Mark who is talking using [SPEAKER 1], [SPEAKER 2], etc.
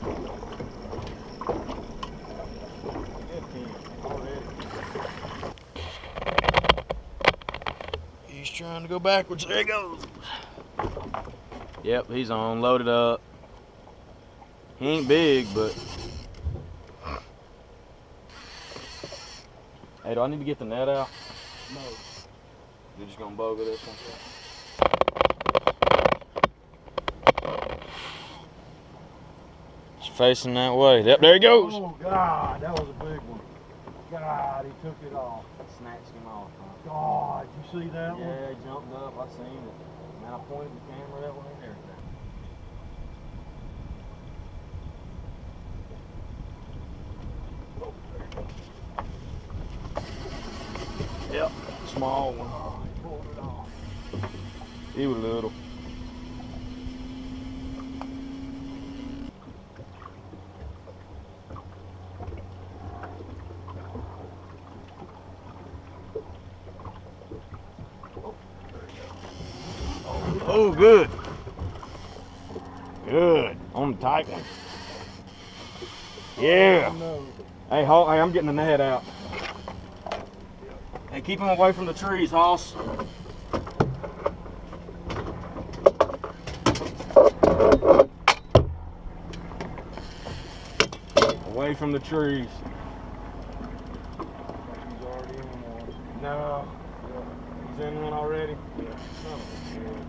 [SPEAKER 1] He's trying to go backwards. There he goes.
[SPEAKER 2] Yep, he's on, loaded up. He ain't big, but. Hey, do I need to get the net out?
[SPEAKER 1] No.
[SPEAKER 2] You're just gonna boga this one? It's facing that way. Yep, there he goes.
[SPEAKER 1] Oh, God, that was a big one. God, he took it off.
[SPEAKER 2] Snatched him off. Huh?
[SPEAKER 1] God, you see that one?
[SPEAKER 2] Yeah, he jumped up. I seen it. Man, I pointed the camera that way and everything. Yep, small one.
[SPEAKER 1] Oh, he pulled it off.
[SPEAKER 2] He was little. Oh, good. Good. On the tight one. Yeah.
[SPEAKER 1] Oh, no.
[SPEAKER 2] Hey, hey, I'm getting the net out. Hey, keep him away from the trees, Hoss. Away from the trees.
[SPEAKER 1] He's already in one.
[SPEAKER 2] No. He's in one already?
[SPEAKER 1] Yeah. Son of a bitch.